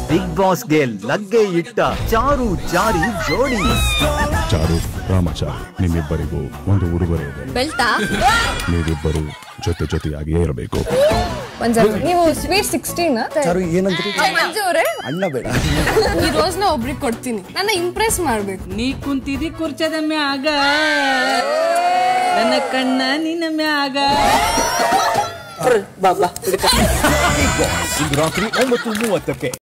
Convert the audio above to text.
Big ಬಾಸ್ಗೆ ಲಗ್ಗೆ ಇಟ್ಟ ಚಾರು ಚಾರಿ ಜೋಡಿ. ಚಾರು ರಾಮಾಚಾರಿ, ನಿಮ್ಮಿಬ್ಬರಿಗೂ ಒಂದು ಉಡುಗೊರೆ ಇದೆ. ಬೆಲ್ಟಾ? ನೀವಿಬ್ಬರು ಜೊತೆಯಾಗಿಯೇ ಇರಬೇಕು. ನೀವು ಸ್ವೀಟ್ 16 ಚಾರು ಏನಂದ್ರಿ? ಮಂಜು ಅವರೇ, ಅಣ್ಣ ಬೇಡ, ಈ ರೋಸ್ನ ಒಬ್ರಿಗೆ ಕೊಡ್ತೀನಿ. ನನ್ನ ಇಂಪ್ರೆಸ್ ಮಾಡ್ಬೇಕು. ನೀ ಕುಂತಿದಿ ಕುರ್ಚದ ಮ್ಯಾಗ, ನನ್ನ ಕಣ್ಣ ನಿನ್ನ ಮ್ಯಾಗ. ರಾತ್ರಿ 9:30